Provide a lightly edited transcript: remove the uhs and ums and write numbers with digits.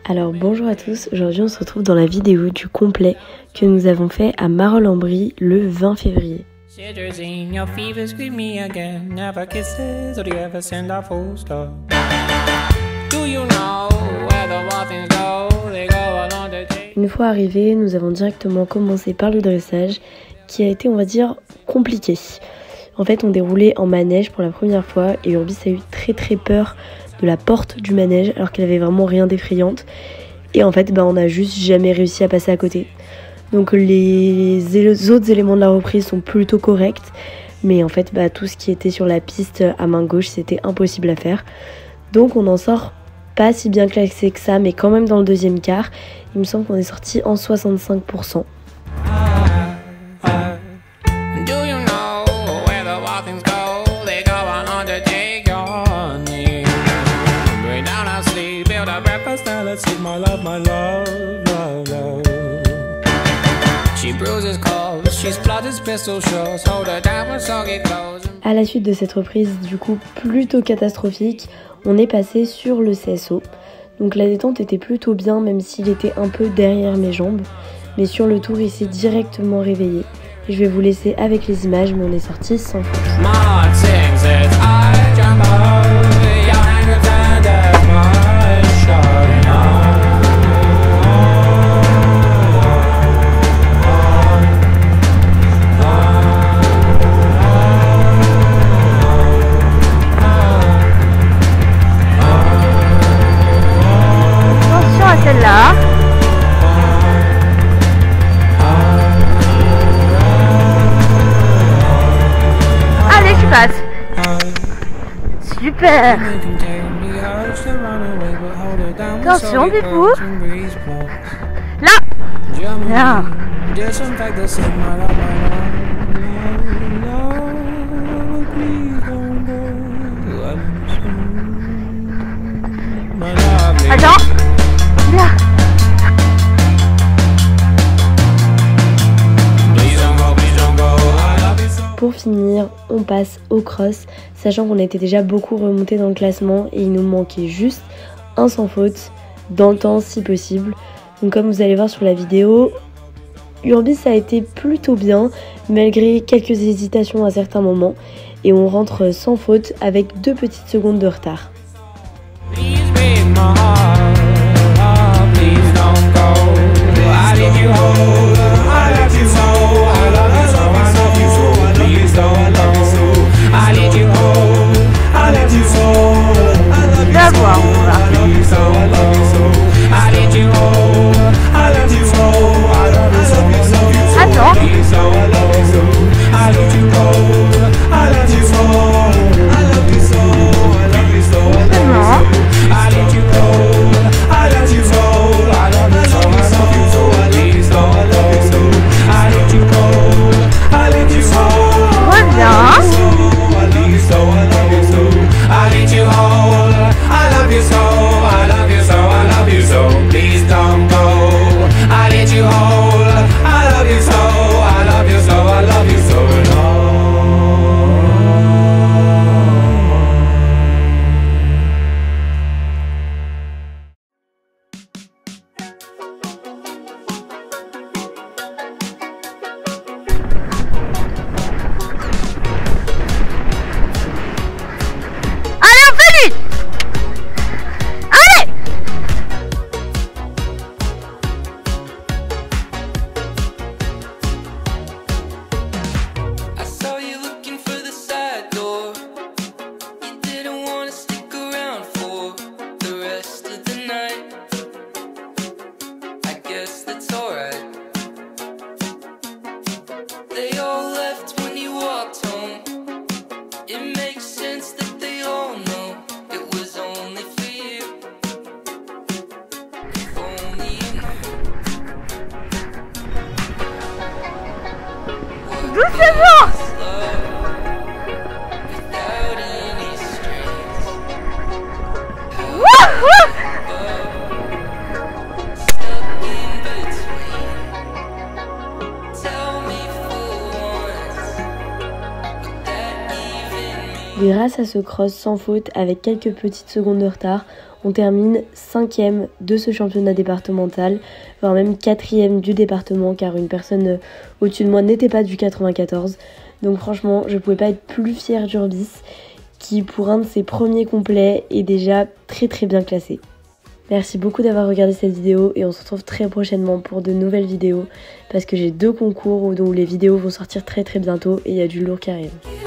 Alors bonjour à tous, aujourd'hui on se retrouve dans la vidéo du complet que nous avons fait à Marolles-en-Brie le 20 février. Une fois arrivés, nous avons directement commencé par le dressage qui a été, on va dire, compliqué. En fait, on déroulait en manège pour la première fois et Urbis a eu très peur de la porte du manège alors qu'elle avait vraiment rien d'effrayante. Et en fait, on n'a juste jamais réussi à passer à côté. Donc les autres éléments de la reprise sont plutôt corrects. Mais en fait, tout ce qui était sur la piste à main gauche, c'était impossible à faire. Donc on en sort pas si bien classé que ça, mais quand même dans le deuxième quart. Il me semble qu'on est sorti en 65%. À la suite de cette reprise du coup plutôt catastrophique, on est passé sur le CSO. Donc la détente était plutôt bien même s'il était un peu derrière mes jambes. Mais sur le tour il s'est directement réveillé. Et je vais vous laisser avec les images mais on est sorti sans faute. Celle-là. Allez, tu passes. Super. Attention, Pipou. Là. Là. Attends. Bien. Pour finir, on passe au cross, sachant qu'on était déjà beaucoup remonté dans le classement et il nous manquait juste un sans faute, dans le temps si possible. Donc comme vous allez voir sur la vidéo, Urbis a été plutôt bien, malgré quelques hésitations à certains moments, et on rentre sans faute avec 2 petites secondes de retard. Doucement. Grâce à ce cross sans faute avec quelques petites secondes de retard, on termine 5e de ce championnat départemental, voire même 4e du département car une personne au-dessus de moi n'était pas du 94. Donc franchement, je ne pouvais pas être plus fière d'Urbis qui pour un de ses premiers complets est déjà très bien classé. Merci beaucoup d'avoir regardé cette vidéo et on se retrouve très prochainement pour de nouvelles vidéos parce que j'ai 2 concours dont les vidéos vont sortir très bientôt et il y a du lourd qui arrive.